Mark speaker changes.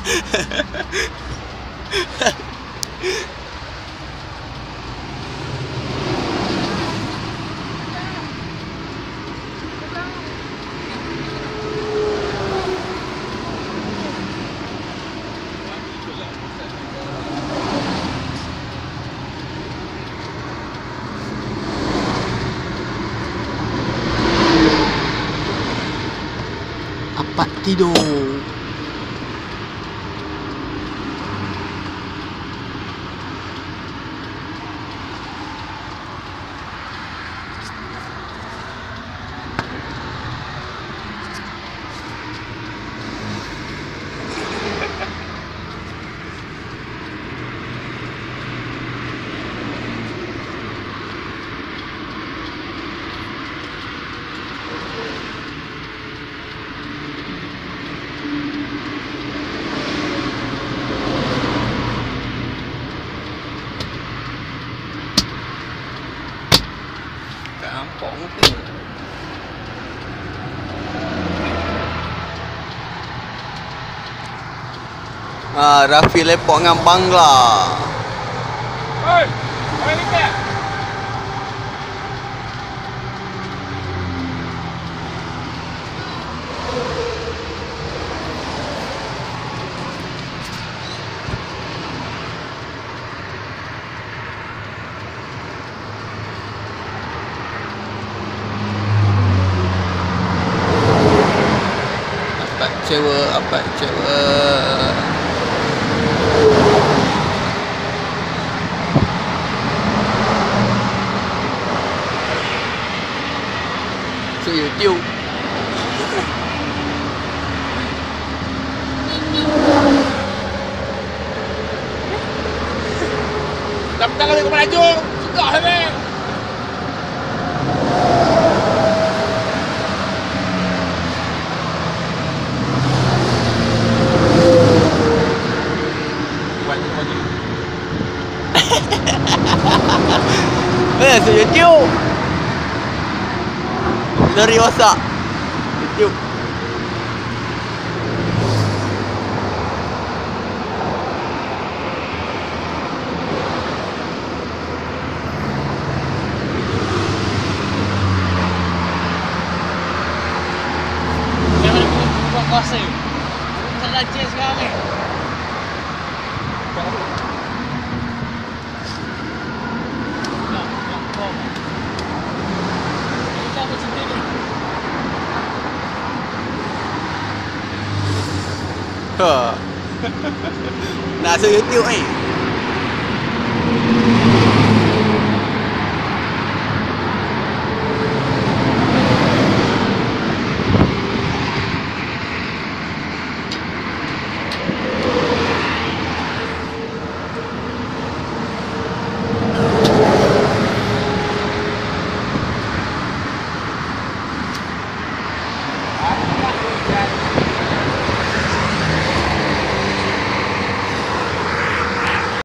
Speaker 1: Apat tidur. Kampung tu. Rafi lepak dengan Bangla.
Speaker 2: Oi, orang ni tak?
Speaker 1: Apa cewa. So YouTube.
Speaker 2: Dah petang kali kau melaju. Suka lah ni.
Speaker 1: So YouTube. Dari WhatsApp. YouTube.
Speaker 2: Jangan buat kuasa. Tak lajin sekarang ni.
Speaker 1: Nak masuk YouTube ni.